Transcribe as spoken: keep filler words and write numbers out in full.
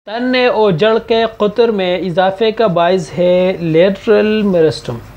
तन और जड़ के क़ुतर में इजाफ़े का बाइस है लेटरल मेरिस्टम।